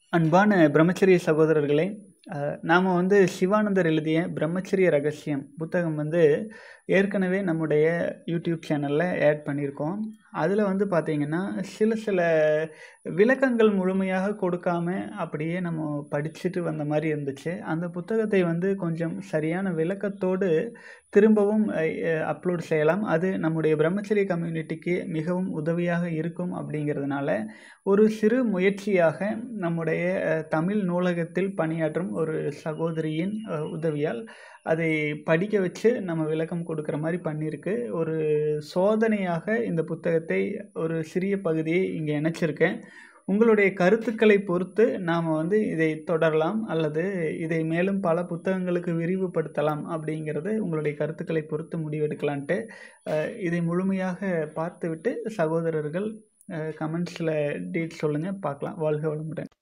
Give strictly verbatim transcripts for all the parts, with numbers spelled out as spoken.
அன்பான பிரம்மச்சரிய சகோதரர்களே, நாம் வந்து சிவானந்தர் எழுதிய பிரம்மச்சரிய ரகசியம் புத்தகம் வந்து ஏற்கனவே நம்முடைய யூடியூப் சேனலில் ஆட் பண்ணியிருக்கோம். அதில் வந்து பார்த்திங்கன்னா சில சில விளக்கங்கள் முழுமையாக கொடுக்காம அப்படியே நம்ம படிச்சுட்டு வந்த மாதிரி இருந்துச்சு. அந்த புத்தகத்தை வந்து கொஞ்சம் சரியான விளக்கத்தோடு திரும்பவும் அப்லோட் செய்யலாம். அது நம்முடைய பிரம்மச்சரிய கம்யூனிட்டிக்கு மிகவும் உதவியாக இருக்கும். அப்படிங்கிறதுனால ஒரு சிறு முயற்சியாக நம்முடைய தமிழ் நூலகத்தில் பணியாற்றும் ஒரு சகோதரியின் உதவியால் அதை படிக்க வச்சு நம்ம விளக்கம் கொடுக்குற மாதிரி பண்ணியிருக்கு. ஒரு சோதனையாக இந்த புத்தகத்தை ஒரு சிறிய பகுதியை இங்கே இணைச்சிருக்கேன். உங்களுடைய கருத்துக்களை பொறுத்து நாம் வந்து இதை தொடரலாம் அல்லது இதை மேலும் பல புத்தகங்களுக்கு விரிவுபடுத்தலாம். அப்படிங்கிறது உங்களுடைய கருத்துக்களை பொறுத்து முடிவெடுக்கலான்ட்டு இதை முழுமையாக பார்த்துவிட்டு சகோதரர்கள் கமெண்ட்ஸில் டீட் சொல்லுங்க, பார்க்கலாம். வாழ்க வளமுடன்.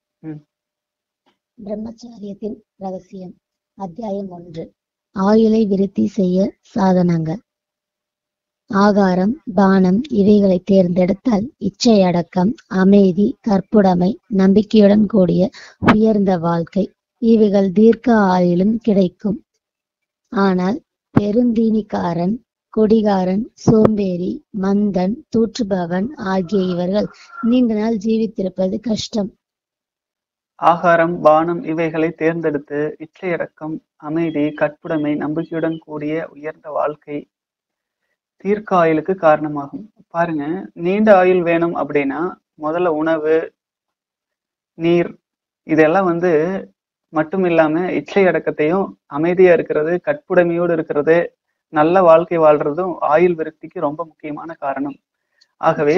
பிரம்மச்சாரியத்தின் ரகசியம் அத்தியாயம் ஒன்று. ஆயுளை விருத்தி செய்ய சாதனங்கள். ஆகாரம், பானம் இவைகளை தேர்ந்தெடுத்தால் இச்சை அடக்கம், அமைதி, கற்புடைமை, நம்பிக்கையுடன் கூடிய உயர்ந்த வாழ்க்கை இவைகள் தீர்க்க ஆயுளும் கிடைக்கும். ஆனால் பெருந்தீனிக்காரன், குடிகாரன், சோம்பேறி, மந்தன், தூற்றுபவன் ஆகிய இவர்கள் நீண்ட நாள் ஜீவித்திருப்பது கஷ்டம். ஆகாரம், பானம் இவைகளை தேர்ந்தெடுத்து இச்சையடக்கம், அமைதி, கற்புடைமை, நம்பிக்கையுடன் கூடிய உயர்ந்த வாழ்க்கை தீர்க்க ஆயுளுக்கு காரணமாகும். பாருங்க, நீண்ட ஆயுள் வேணும் அப்படின்னா முதல்ல உணவு, நீர் இதெல்லாம் வந்து மட்டும் இல்லாம இச்சை அடக்கத்தையும், அமைதியா இருக்கிறது, கற்புடைமையோடு இருக்கிறது, நல்ல வாழ்க்கை வாழ்றதும் ஆயுள் விருத்திக்கு ரொம்ப முக்கியமான காரணம். ஆகவே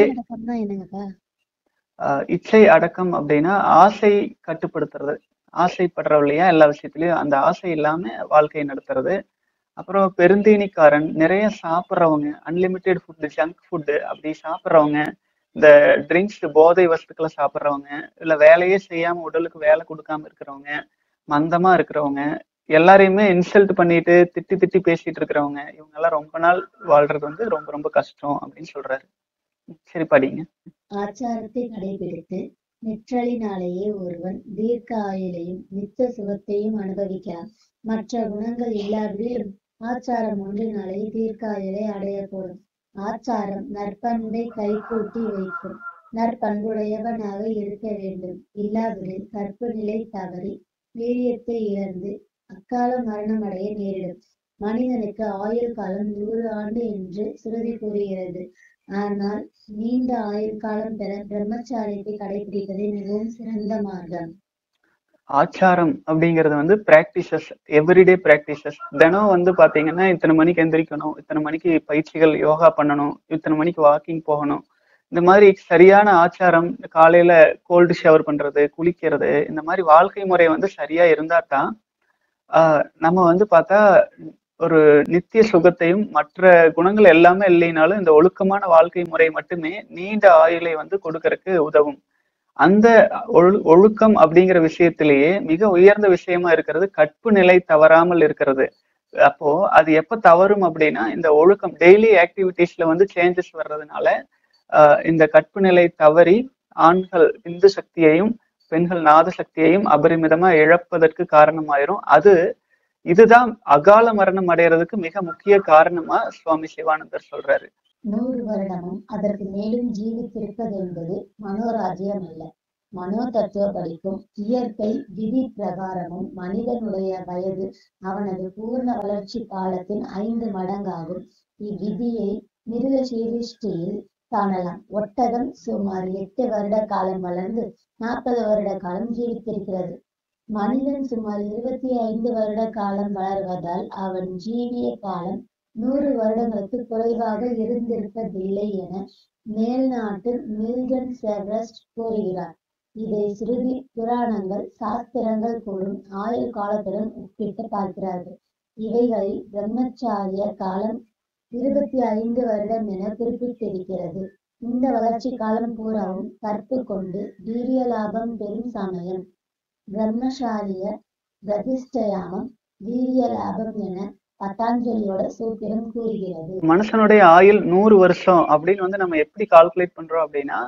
ஆஹ் இச்சை அடக்கம் அப்படின்னா ஆசை கட்டுப்படுத்துறது, ஆசைப்படுறோம் இல்லையா எல்லா விஷயத்திலயும், அந்த ஆசை இல்லாம வாழ்க்கையை நடத்துறது. அப்புறம் பெருந்தீனிக்காரன், நிறைய சாப்பிட்றவங்க, அன்லிமிட்டெட் ஃபுட்டு, ஜங்க் ஃபுட்டு அப்படி சாப்பிட்றவங்க, இந்த ட்ரிங்க்ஸ் போதை வஸ்துக்களை சாப்பிட்றவங்க, இல்லை வேலையே செய்யாம உடலுக்கு வேலை கொடுக்காம இருக்கிறவங்க, மந்தமா இருக்கிறவங்க, எல்லாரையுமே இன்சல்ட் பண்ணிட்டு திட்டி திட்டி பேசிட்டு இருக்கிறவங்க, இவங்க எல்லாம் ரொம்ப நாள் வாழ்றது வந்து ரொம்ப ரொம்ப கஷ்டம் அப்படின்னு சொல்றாரு. சரி, படிங்க. ஆச்சாரத்தை கடைபிடித்து நிற்றலினாலேயே ஒருவன் தீர்க்க ஆயுளையும் நித்த சுகத்தையும் அனுபவிக்கலாம். மற்ற குணங்கள் இல்லாவிடிலும் ஆச்சாரம் ஒன்றினாலேயே தீர்க்க ஆயுளை அடையக்கூடும். ஆச்சாரம் நற்பண்பை கைகூட்டி வைக்கும். நற்பண்புடையவனாக இருக்க வேண்டும். இல்லாவிடில் கற்பு நிலை தவறி வீரியத்தை இழந்து அக்கால மரணம் அடைய நேரிடும். மனிதனுக்கு ஆயுள் காலம் நூறு ஆண்டு என்று சுருதி கூறுகிறது. ஆனால் நீண்ட ஆயுள் காலம் பெற பிரம்மச்சாரியத்தை கடைபிடிப்பதே மிகவும் சிறந்த மார்க்கம். ஆச்சாரம் அப்படிங்கிறது வந்து பிராக்டிசஸ், எவ்ரிடே பிராக்டிசஸ். தினம் வந்து பாத்தீங்கன்னா இத்தனை மணிக்கு எந்திரிக்கணும், இத்தனை மணிக்கு பயிற்சிகள் யோகா பண்ணணும், இத்தனை மணிக்கு வாக்கிங் போகணும், இந்த மாதிரி சரியான ஆச்சாரம், காலையில கோல்டு ஷவர் பண்றது, குளிக்கிறது, இந்த மாதிரி வாழ்க்கை முறை வந்து சரியா இருந்தா தான் ஆஹ் நம்ம வந்து பார்த்தா ஒரு நித்திய சுகத்தையும் மற்ற குணங்கள் எல்லாமே இல்லைனாலும் இந்த ஒழுக்கமான வாழ்க்கை முறை மட்டுமே நீண்ட ஆயுளை வந்து கொடுக்கறதுக்கு உதவும். அந்த ஒழு ஒழுக்கம் அப்படிங்கிற விஷயத்திலேயே மிக உயர்ந்த விஷயமா இருக்கிறது கற்பு நிலை தவறாமல் இருக்கிறது. அப்போ அது எப்ப தவறும் அப்படின்னா இந்த ஒழுக்கம் டெய்லி ஆக்டிவிட்டிஸ்ல வந்து சேஞ்சஸ் வர்றதுனால ஆஹ் இந்த கற்பு நிலை தவறி ஆண்கள் இந்து சக்தியையும் பெண்கள் நாத சக்தியையும் அபரிமிதமா இழப்பதற்கு காரணமாயிரும். அது இதுதான் அகால மரணம் அடைகிறதுக்கு மிக முக்கிய காரணமா சுவாமி சிவானந்தர் சொல்றாரு. நூறு வருடமும் அதற்கு மேலும் ஜீவித்திருப்பது என்பது மனோராஜ்யம் அல்ல. மனோ தத்துவ படிக்கும் இயற்கை விதி பிரகாரமும் மனிதனுடைய வயது அவனது பூர்ண வளர்ச்சி காலத்தின் ஐந்து மடங்காகும். இவ்விதியை மிருக சீரிஷ்டியில் காணலாம். ஒட்டகம் சுமார் எட்டு வருட காலம் வளர்ந்து நாற்பது வருட காலம் ஜீவித்திருக்கிறது. மனிதன் சுமார் இருபத்தி ஐந்து வருட காலம் வளர்வதால் அவன் ஜீவிய காலம் நூறு வருடங்களுக்கு குறைவாக இருந்திருப்பதில்லை என மேல்நாட்டு மில்டன் செவரஸ்ட் கூறுகிறார். இதை ஸ்ருதி புராணங்கள் சாஸ்திரங்கள் கூறும் ஆயுள் காலத்துடன் ஒப்பிட்டு பார்க்கிறார்கள். இவைகளில் பிரம்மச்சாரிய காலம் இருபத்தி ஐந்து வருடம் என குறிப்பிட்டிருக்கிறது. இந்த வளர்ச்சி காலம் பூராவும் கற்பு கொண்டு வீரிய லாபம் பெறும் சமயம். பிரம்மச்சாரிய பிரதிஷ்டயாமம் வீரிய லாபம் என பதாஞ்சலியோட சூத்திரம் கூறுகிறது. மனுஷனுடைய ஆயுள் நூறு வருஷம் அப்படின்னு வந்து நம்ம எப்படி கால்குலேட் பண்றோம் அப்படின்னா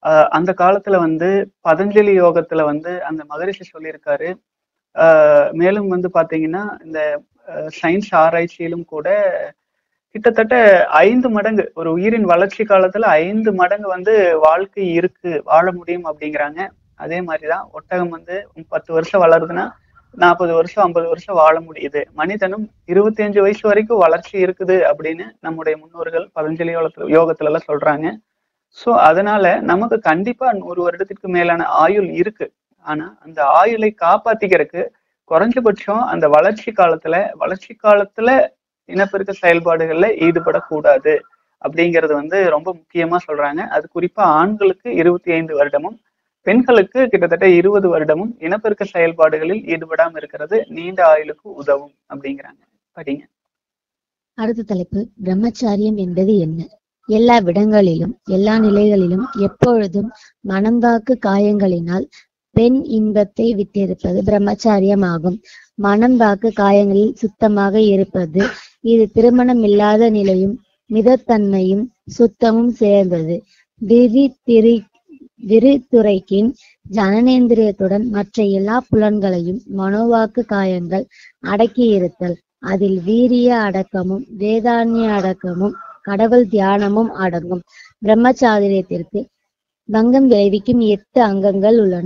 ஆஹ் அந்த காலத்துல வந்து பதஞ்சலி யோகத்துல வந்து அந்த மகரிஷி சொல்லியிருக்காரு. ஆஹ் மேலும் வந்து பாத்தீங்கன்னா இந்த சயின்ஸ் ஆராய்ச்சியிலும் கூட கிட்டத்தட்ட ஐந்து மடங்கு ஒரு உயிரின் வளர்ச்சி காலத்துல ஐந்து மடங்கு வந்து வாழ்க்கை இருக்கு, வாழ முடியும் அப்படிங்கிறாங்க. அதே மாதிரிதான் ஒட்டகம் வந்து பத்து வருஷம் வளருதுன்னா நாற்பது வருஷம் ஐம்பது வருஷம் வாழ முடியுது. மனிதனும் இருபத்தி அஞ்சு வயசு வரைக்கும் வளர்ச்சி இருக்குது அப்படின்னு நம்முடைய முன்னோர்கள் பதஞ்சலி யோகத்துல யோகத்துல எல்லாம் சொல்றாங்க. சோ அதனால நமக்கு கண்டிப்பா நூறு வருடத்திற்கு மேலான ஆயுள் இருக்கு. ஆனா அந்த ஆயுளை காப்பாத்திக்கிறதுக்கு குறைஞ்சபட்சம் அந்த வளர்ச்சி காலத்துல வளர்ச்சி காலத்துல இனப்பெருக்க செயல்பாடுகள்ல ஈடுபடக்கூடாது அப்படிங்கிறது வந்து ரொம்ப முக்கியமா சொல்றாங்க. அது குறிப்பா ஆண்களுக்கு இருபத்தி ஐந்து வருடமும் பெண்களுக்கு கிட்டத்தட்ட இருபது வருடமும் இனப்பெருக்க செயல்பாடுகளில் ஈடுபடாம இருக்கிறது நீண்ட ஆயுளுக்கு உதவும் அப்படிங்கிறாங்க. படிங்க. அடுத்த தலைப்பு, பிரம்மச்சாரியம் என்பது என்ன? எல்லா விடங்களிலும் எல்லா நிலைகளிலும் எப்பொழுதும் மனம்வாக்கு காயங்களினால் பெண் இன்பத்தை விட்டிருப்பது பிரம்மச்சாரியம் ஆகும். மனம் வாக்கு காயங்களில் சுத்தமாக இருப்பது இது திருமணம் இல்லாத நிலையும் மிதத்தன்மையும் சுத்தமும் சேர்ந்தது. விரி திரி விரித்துரைக்கின் ஜனனேந்திரியத்துடன் மற்ற எல்லா புலன்களையும் மனோவாக்கு காயங்கள் அடக்கியிருத்தல். அதில் வீரிய அடக்கமும் வேதான்ய அடக்கமும் கடவுள் தியானமும் அடங்கும். பிரம்மச்சாரியத்திற்கு பங்கம் விளைவிக்கும் எட்டு அங்கங்கள் உள்ளன.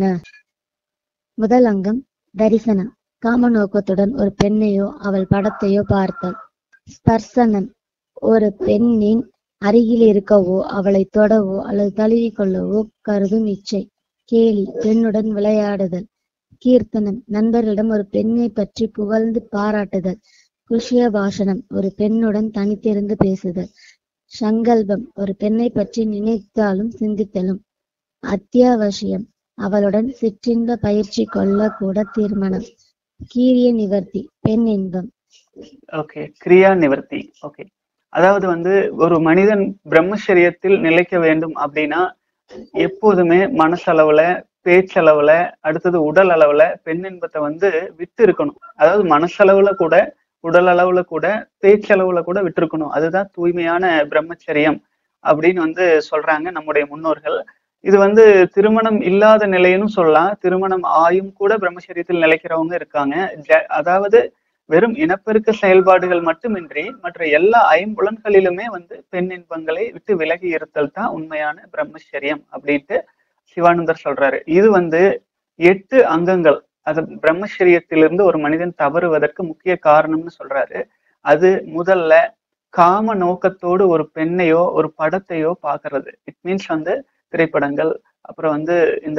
முதல் அங்கம் தரிசனம். காம நோக்கத்துடன் ஒரு பெண்ணையோ அவள் படத்தையோ பார்த்தல். ஸ்பர்சனம். ஒரு பெண்ணின் அருகில் இருக்கவோ அவளை தொடவோ அல்லது தழுவி கொள்ளவோ கருதும் இச்சை. கேலி. பெண்ணுடன் விளையாடுதல். கீர்த்தனம். நண்பர்களிடம் ஒரு பெண்ணை பற்றி புகழ்ந்து பாராட்டுதல். குஷ்ய பாஷணம். ஒரு பெண்ணுடன் தனித்திருந்து பேசுதல். சங்கல்பம். ஒரு பெண்ணை பற்றி நினைத்தாலும் சிந்தித்தலும். அத்தியாவசியம். அவளுடன் சிற்றின்ப பயிற்சி கொள்ள கூட தீர்மானம். கீரிய நிவர்த்தி. பெண் இன்பம். ஓகே, கிரியா நிவர்த்தி. ஓகே, அதாவது வந்து ஒரு மனிதன் பிரம்மச்சரியத்தில் நிலைக்க வேண்டும் அப்படின்னா எப்போதுமே மனசளவுல பேச்சளவுல அடுத்தது உடல் அளவுல பெண் இன்பத்தை வந்து விட்டு இருக்கணும். அதாவது மனசளவுல கூட உடல் அளவுல கூட பேச்சளவுல கூட விட்டு இருக்கணும். அதுதான் தூய்மையான பிரம்மச்சரியம் அப்படின்னு வந்து சொல்றாங்க நம்முடைய முன்னோர்கள். இது வந்து திருமணம் இல்லாத நிலைன்னு சொல்லலாம். திருமணம் ஆயும் கூட பிரம்மச்சரியத்தில் நிலைக்கிறவங்க இருக்காங்க. அதாவது வெறும் இனப்பெருக்க செயல்பாடுகள் மட்டுமின்றி மற்ற எல்லா ஐம்புலன்களிலுமே வந்து பெண் இன்பங்களை விட்டு விலகி இருத்தல் தான் உண்மையான பிரம்மச்சரியம் அப்படின்ட்டு சிவானந்தர் சொல்றாரு. இது வந்து எட்டு அங்கங்கள் அது பிரம்மச்சரியத்திலிருந்து ஒரு மனிதன் தவறுவதற்கு முக்கிய காரணம்னு சொல்றாரு. அது முதல்ல காம நோக்கத்தோடு ஒரு பெண்ணையோ ஒரு படத்தையோ பாக்குறது. இட் மீன்ஸ் வந்து திரைப்படங்கள், அப்புறம் வந்து இந்த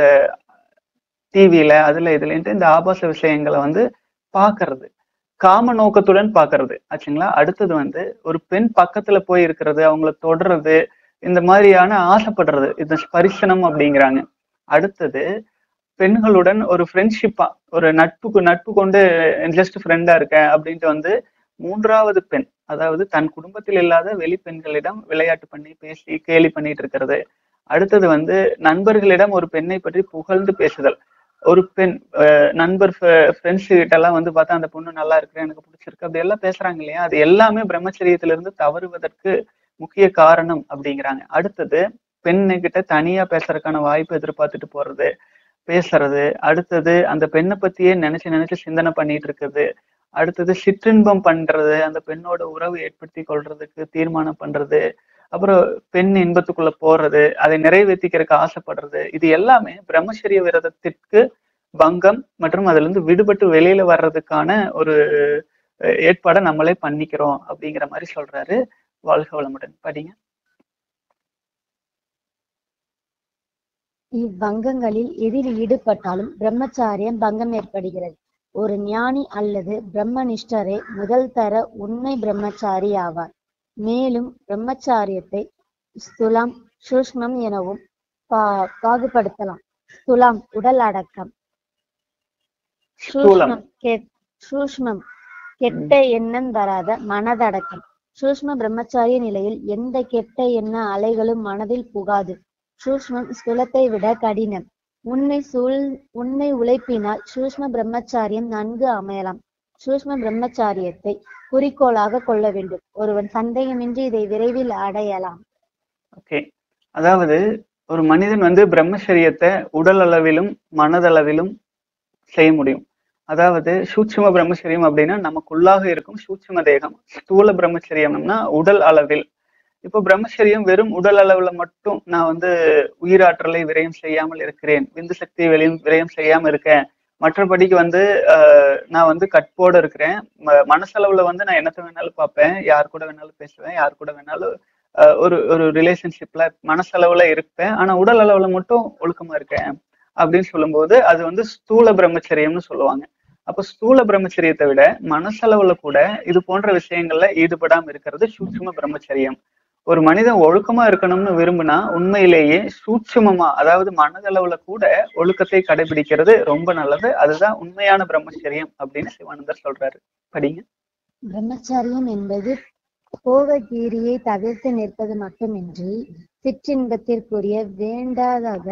டிவியில அதுல இதுலன்ட்டு இந்த ஆபாச விஷயங்களை வந்து பாக்குறது, காம நோக்கத்துடன் பாக்குறது ஆச்சுங்களா. அடுத்தது வந்து ஒரு பெண் பக்கத்துல போய் இருக்கிறது, அவங்கள தொடர்றது, இந்த மாதிரியான ஆசைப்படுறது, இந்த ஸ்பரிசனம் அப்படிங்கிறாங்க. அடுத்தது பெண்களுடன் ஒரு ஃப்ரெண்ட்ஷிப்பா ஒரு நட்புக்கு நட்பு கொண்டு ஜஸ்ட் ஃப்ரெண்டா இருக்கேன் அப்படின்ட்டு வந்து மூன்றாவது பெண், அதாவது தன் குடும்பத்தில் இல்லாத வெளி பெண்களிடம் விளையாட்டு பண்ணி பேசி கேலி பண்ணிட்டு இருக்கிறது. அடுத்தது வந்து நண்பர்களிடம் ஒரு பெண்ணை பற்றி புகழ்ந்து பேசுதல். ஒரு பெண் நண்பர் ஃப்ரெண்ட்ஸ் கிட்ட எல்லாம் வந்து பார்த்தா அந்த பொண்ணு நல்லா இருக்கு, எனக்கு பிடிச்சிருக்கு, அப்படி எல்லாம் பேசுறாங்க இல்லையா. அது எல்லாமே பிரம்மச்சரியத்திலிருந்து தவறுவதற்கு முக்கிய காரணம் அப்படிங்கிறாங்க. அடுத்தது பெண்ணை கிட்ட தனியா பேசுறதுக்கான வாய்ப்பு எதிர்பார்த்துட்டு போறது, பேசுறது. அடுத்தது அந்த பெண்ணை பத்தியே நினைச்சு நினைச்சு சிந்தனை பண்ணிட்டு இருக்குது. அடுத்தது சிற்றின்பம் பண்றது, அந்த பெண்ணோட உறவு ஏற்படுத்தி கொள்றதுக்கு தீர்மானம் பண்றது, அப்புறம் பெண் இன்பத்துக்குள்ள போறது, அதை நிறைவேற்றிக்கிறதுக்கு ஆசைப்படுறது. இது எல்லாமே பிரம்மச்சரிய விரதத்திற்கு பங்கம் மற்றும் அதுல இருந்து விடுபட்டு வெளியில வர்றதுக்கான ஒரு ஏற்பாடை நம்மளே பண்ணிக்கிறோம் அப்படிங்கிற மாதிரி சொல்றாரு. வாழ்க வளமுடன். படிங்க. இவ்வங்கங்களில் எதில் ஈடுபட்டாலும் பிரம்மச்சாரியம் பங்கம் ஏற்படுகிறது. ஒரு ஞானி அல்லது பிரம்மனிஷ்டரே முதல் தர உண்மை பிரம்மச்சாரி ஆவார். மேலும் பிரம்மச்சாரியத்தை ஸ்துலம் சூஷ்மம் எனவும் பா பாகுபடுத்தலாம். ஸ்துலம் உடல் அடக்கம், சூஷ்மம் கெ சூஷ்மம் கெட்ட எண்ணம் வராத மனதடக்கம். சூஷ்ம பிரம்மச்சாரிய நிலையில் எந்த கெட்ட எண்ண அலைகளும் மனதில் புகாது. சூஷ்மம் ஸ்துலத்தை விட கடினம். உண்மை சூழ் உண்மை உழைப்பினால் சூஷ்ம பிரம்மச்சாரியம் நன்கு அமையலாம். சூஷ்ம பிரம்மச்சாரியத்தை குறிக்கோளாக கொள்ள வேண்டும். ஒருவன் சந்தேகமின்றி இதை விரைவில் அடையலாம். ஓகே, அதாவது ஒரு மனிதன் வந்து பிரம்மச்சரியத்தை உடல் அளவிலும் மனதளவிலும் செய்ய முடியும். அதாவது சூட்சும பிரம்மச்சரியம் அப்படின்னா நமக்குள்ளாக இருக்கும் சூட்சும தேகம். ஸ்தூல பிரம்மச்சரியம்னா உடல் அளவில். இப்போ பிரம்மச்சரியம் வெறும் உடல் அளவுல மட்டும் நான் வந்து உயிராற்றலை விரயம் செய்யாமல் இருக்கிறேன், விந்து சக்தியை வெளியும் விரயம் செய்யாம இருக்கேன், மற்றபடிக்கு வந்து ஆஹ் நான் வந்து கட்போட இருக்கிறேன், ம மனசளவுல வந்து நான் என்னத்த வேணாலும் பார்ப்பேன், யார் கூட வேணாலும் பேசுவேன், யார் கூட வேணாலும் ஆஹ் ஒரு ஒரு ரிலேஷன்ஷிப்ல மனசளவுல இருப்பேன், ஆனா உடல் அளவுல மட்டும் ஒழுக்கமா இருக்கேன் அப்படின்னு சொல்லும்போது அது வந்து ஸ்தூல பிரம்மச்சரியம்னு சொல்லுவாங்க. அப்ப ஸ்தூல பிரம்மச்சரியத்தை விட மனசளவுல கூட இது போன்ற விஷயங்கள்ல ஈடுபடாம இருக்கிறது சூட்சும பிரம்மச்சரியம். ஒரு மனிதன் ஒழுக்கமா இருக்கணும்னு விரும்பினா உண்மையிலேயே சூட்சுமமா, அதாவது மனதளவுல கூட ஒழுக்கத்தை கடைபிடிக்கிறது ரொம்ப நல்லது. அதுதான் உண்மையான பிரம்மச்சரியம் அப்படின்னு சிவானந்தர் சொல்றாரு. படிங்க. பிரம்மச்சரியம் என்பது கோபகீரியை தவிர்த்து நிற்பது மட்டுமின்றி சிற்றின்பத்திற்குரிய வேண்டாத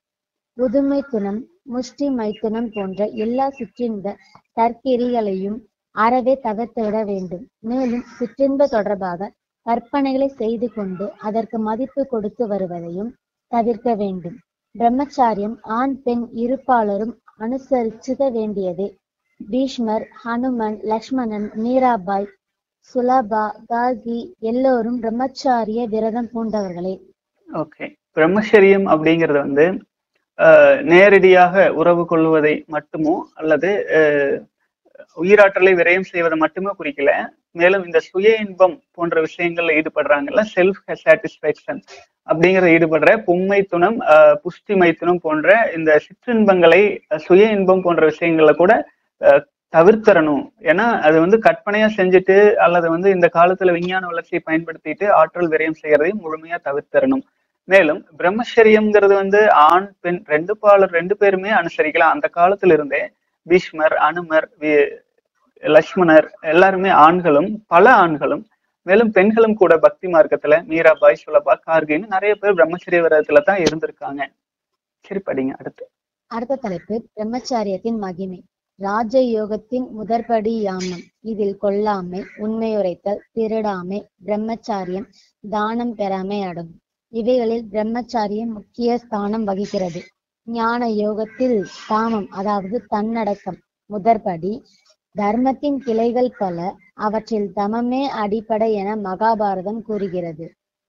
புதுமை துணம், முஷ்டி மைத்துனம் போன்ற எல்லா சிற்றின்ப தற்கிரிகளையும் அறவே தவிர்த்துவிட வேண்டும். மேலும் சிற்றின்ப தொடர்பாக கற்பனைகளை செய்து கொண்டு அதற்கு மதிப்பு கொடுத்து வருவதையும் தவிர்க்க வேண்டும். பிரம்மச்சாரியம் ஆண் பெண் இருப்பாளரும் அனுசரிச்சுக வேண்டியதே. பீஷ்மர், ஹனுமன், லக்ஷ்மணன், மீராபாய், சுலபா, கார்கி எல்லோரும் பிரம்மச்சாரிய விரதம் பூண்டவர்களே. ஓகே, பிரம்மச்சரியம் அப்படிங்கிறது வந்து அஹ் நேரடியாக உறவு கொள்வதை மட்டுமோ அல்லது அஹ் உயிராற்றலை விரயம் செய்வதை மட்டுமே குறிக்கல. மேலும் இந்த சுய இன்பம் போன்ற விஷயங்கள்ல ஈடுபடுறாங்கல்ல, செல்ஃப் சாட்டிஸ்பேக்ஷன் அப்படிங்கிற ஈடுபடுற புண்மை துணம், அஹ் புஷ்டி மைத்துனம் போன்ற இந்த சிற்றின்பங்களை, சுய இன்பம் போன்ற விஷயங்கள்ல கூட அஹ் தவிர்த்தரணும். ஏன்னா அது வந்து கற்பனையா செஞ்சுட்டு அல்லது வந்து இந்த காலத்துல விஞ்ஞான வளர்ச்சியை பயன்படுத்திட்டு ஆற்றல் விரயம் செய்யறதையும் முழுமையா தவிர்த்தரணும். மேலும் பிரம்மச்சரியம்ங்கிறது வந்து ஆண் பெண் ரெண்டு பாலர் ரெண்டு பேருமே அனுசரிக்கலாம். அந்த காலத்துல இருந்தே பீஷ்மர், அனுமர், லக்ஷ்மணர் எல்லாருமே ஆண்களும், பல ஆண்களும், மேலும் பெண்களும் கூட பக்தி மார்க்கத்துல மீராபாய், சுலபா, கார்கின்னு நிறைய பேர் பிரம்மச்சரிய விரதத்துல தான் இருந்திருக்காங்க. சரி, படிங்க அடுத்து. அடுத்த தலைப்பு பிரம்மச்சாரியத்தின் மகிமை. ராஜயோகத்தின் முதற்படி யாமம். இதில் கொல்லாமை, உண்மையுரைத்தல், திருடாமை, பிரம்மச்சாரியம், தானம் பெறாமை அடங்கும். இவைகளில் பிரம்மச்சாரியம் முக்கிய ஸ்தானம் வகிக்கிறது. ஞான யோகத்தில் காமம், அதாவது தன்னடக்கம் முதற்படி. தர்மத்தின் கிளைகள் பல, அவற்றில் தமமே அடிப்படை என மகாபாரதம் கூறுகிறது.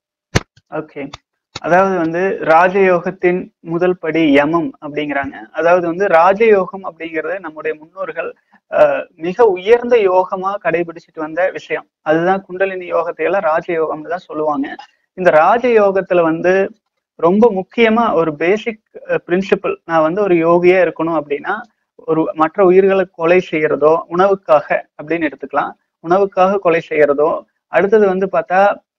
ஓகே, அதாவது வந்து ராஜயோகத்தின் முதல் படி யமம் அப்படிங்கிறாங்க. அதாவது வந்து ராஜயோகம் அப்படிங்கிறது நம்முடைய முன்னோர்கள் அஹ் மிக உயர்ந்த யோகமா கடைபிடிச்சிட்டு வந்த விஷயம். அதுதான் குண்டலினி யோகத்தை எல்லாம் ராஜயோகம்னு தான் சொல்லுவாங்க. இந்த ராஜயோகத்துல வந்து ரொம்ப முக்கியமா ஒரு பேசிக் பிரின்சிபிள், நான் வந்து ஒரு யோகியா இருக்கணும் அப்படின்னா ஒரு மற்ற உயிர்களை கொலை செய்யறதோ உணவுக்காக அப்படின்னு எடுத்துக்கலாம், உணவுக்காக கொலை செய்யறதோ, அடுத்தது வந்து பார்த்தா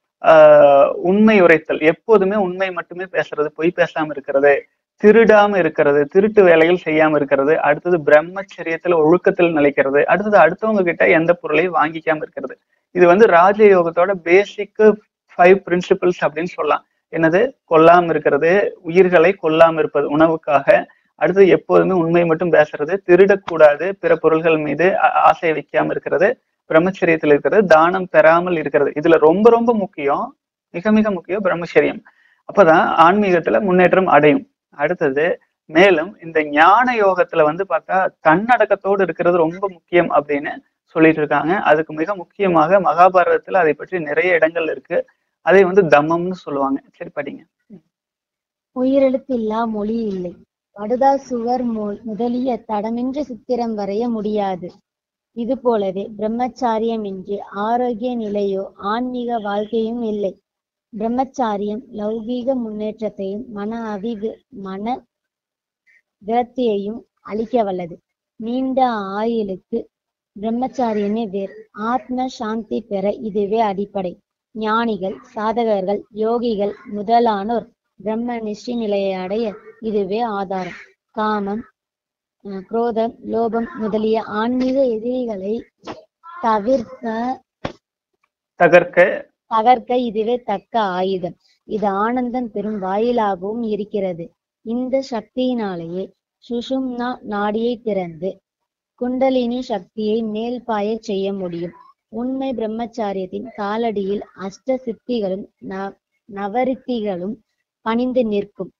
ஆஹ் உண்மை உரைத்தல், எப்போதுமே உண்மை மட்டுமே பேசுறது, பொய் பேசாம இருக்கிறது, திருடாம இருக்கிறது, திருட்டு வேலைகள் செய்யாம இருக்கிறது, அடுத்தது பிரம்மச்சரியத்துல ஒழுக்கத்தில் நிலைக்கிறது, அடுத்தது அடுத்தவங்க கிட்ட எந்த பொருளையும் வாங்கிக்காம இருக்கிறது. இது வந்து ராஜயோகத்தோட பேசிக் ஃபைவ் பிரின்சிபிள்ஸ் அப்படின்னு சொல்லலாம். என்னது? கொல்லாம இருக்கிறது, உயிர்களை கொல்லாம இருப்பது உணவுக்காக, அடுத்தது எப்போதுமே உண்மை மட்டும் பேசுறது, திருடக்கூடாது, பிற பொருள்கள் மீது ஆசை வைக்காம இருக்கிறது, பிரம்மச்சரியத்தில் இருக்கிறது, தானம் பெறாமல் இருக்கிறது. இதுல ரொம்ப ரொம்ப முக்கியம், மிக மிக முக்கியம் பிரம்மச்சரியம். அப்பதான் ஆன்மீகத்துல முன்னேற்றம் அடையும். அடுத்தது மேலும் இந்த ஞான யோகத்துல வந்து பார்த்தா தன்னடக்கத்தோடு இருக்கிறது ரொம்ப முக்கியம் அப்படின்னு சொல்லிட்டு இருக்காங்க. அதுக்கு மிக முக்கியமாக மகாபாரதத்துல அதை பற்றி நிறைய இடங்கள் இருக்கு. அதை வந்து தம்மம்னு சொல்லுவாங்க. சரி, படிங்க. உயிரெழுத்து இல்லா மொழி இல்லை. படுதா சுவர் முதலிய தடமின்றி சித்திரம் வரைய முடியாது. இது போலவே பிரம்மச்சாரியமின்றி ஆரோக்கிய நிலையோ ஆன்மீக வாழ்க்கையும் இல்லை. பிரம்மச்சாரியம் லௌகீக முன்னேற்றத்தையும் மன அவிவு மன விரத்தியையும் அளிக்க வல்லது. நீண்ட ஆயுளுக்கு பிரம்மச்சாரியமே வேர். ஆத்ம சாந்தி பெற இதுவே அடிப்படை. ஞானிகள், சாதகர்கள், யோகிகள் முதலானோர் பிரம்ம நிஷ்டி நிலையை அடைய இதுவே ஆதாரம். காமம், குரோதம், லோபம் முதலிய ஆன்மீக எதிரிகளை தவிர்க்க தகர்க்க தகர்க்க இதுவே தக்க ஆயுதம். இது ஆனந்தம் பெறும் வாயிலாகவும் இருக்கிறது. இந்த சக்தியினாலேயே சுஷும்னா நாடியை திறந்து குண்டலினி சக்தியை மேல் பாய செய்ய முடியும். உண்மை பிரம்மச்சாரியத்தின் காலடியில் அஷ்ட சித்திகளும் நவரித்திகளும் பணிந்து நிற்கும்.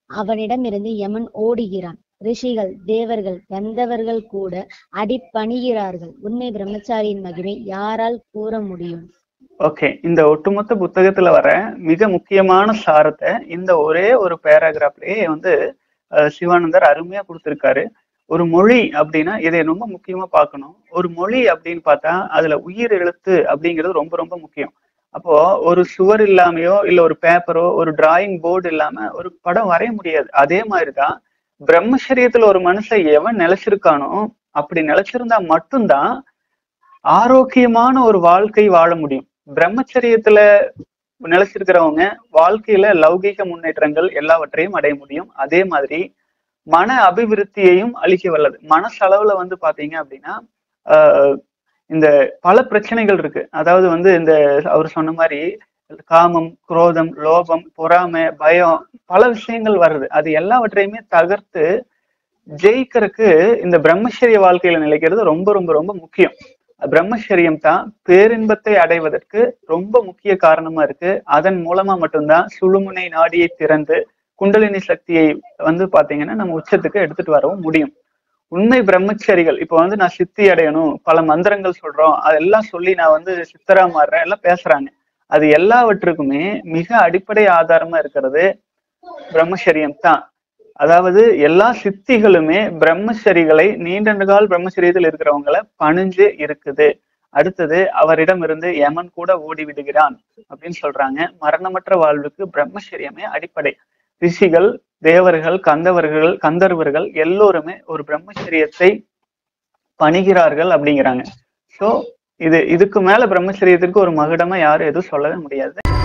அவனிடமிருந்து யமன் ஓடுகிறான். ரிஷிகள், தேவர்கள், கந்தவர்கள் கூட அடிபணிகிறார்கள். உண்மை பிரம்மச்சாரியின் மகிமை யாரால் கூற முடியும்? ஓகே, இந்த ஒட்டுமொத்த புத்தகத்துல வர மிக முக்கியமான சாரத்தை இந்த ஒரே ஒரு பேராகிராஃப்லயே வந்து சிவானந்தர் அருமையா கொடுத்திருக்காரு. ஒரு மொழி அப்படின்னா இதை ரொம்ப முக்கியமா பார்க்கணும். ஒரு மொழி அப்படின்னு பார்த்தா அதுல உயிர் எழுத்து அப்படிங்கிறது ரொம்ப ரொம்ப முக்கியம். அப்போ ஒரு சுவர் இல்லாமையோ இல்ல ஒரு பேப்பரோ ஒரு டிராயிங் போர்டு இல்லாம ஒரு படம் வரைய முடியாது. அதே மாதிரிதான் பிரம்மச்சரியத்துல ஒரு மனுஷன் எவன் நிலைச்சிருக்கானோ அப்படி நிலைச்சிருந்தா மட்டும்தான் ஆரோக்கியமான ஒரு வாழ்க்கை வாழ முடியும். பிரம்மச்சரியத்துல நிலைச்சிருக்கிறவங்க வாழ்க்கையில லௌகீக முன்னேற்றங்கள் எல்லாவற்றையும் அடைய முடியும். அதே மாதிரி மன அபிவிருத்தியையும் அளிக்க வல்லது. மனசளவுல வந்து பாத்தீங்க அப்படின்னா ஆஹ் இந்த பல பிரச்சனைகள் இருக்கு. அதாவது வந்து இந்த அவர் சொன்ன மாதிரி காமம், குரோதம், லோபம், பொறாமை, பயம், பல விஷயங்கள் வருது. அது எல்லாவற்றையுமே தகர்த்து ஜெயிக்கிறதுக்கு இந்த பிரம்மச்சரிய வாழ்க்கையில நிலைக்கிறது ரொம்ப ரொம்ப ரொம்ப முக்கியம். பிரம்மச்சரியம் தான் பேரின்பத்தை அடைவதற்கு ரொம்ப முக்கிய காரணமா இருக்கு. அதன் மூலமா மட்டும்தான் சுழுமுனை நாடியை திறந்து குண்டலினி சக்தியை வந்து பாத்தீங்கன்னா நம்ம உச்சத்துக்கு எடுத்துட்டு வரவும் முடியும். உண்மை பிரம்மச்சரிகள் இப்ப வந்து நான் சித்தி அடையணும், பல மந்திரங்கள் சொல்றோம், அதெல்லாம் சொல்லி நான் வந்து சித்தரா மாறுறேன் எல்லாம் பேசுறாங்க. அது எல்லாவற்றுக்குமே மிக அடிப்படை ஆதாரமா இருக்கிறது பிரம்மச்சரியம் தான். அதாவது எல்லா சித்திகளுமே பிரம்மச்சரிகளை நீண்ட கால பிரம்மச்சரியத்தில் இருக்கிறவங்களை பணிஞ்சு இருக்குது. அடுத்தது அவரிடம் இருந்து யமன் கூட ஓடி விடுகிறான் அப்படின்னு சொல்றாங்க. மரணமற்ற வாழ்வுக்கு பிரம்மச்சரியமே அடிப்படை. ரிஷிகள், தேவர்கள், கந்தவர்கள், கந்தர்வர்கள் எல்லோருமே ஒரு பிரம்மச்சரியத்தை பணிகிறார்கள் அப்படிங்கிறாங்க. சோ இது இதுக்கு மேல பிரம்மச்சரியத்திற்கு ஒரு மகுடமா யாரும் எதுவும் சொல்லவே முடியாது.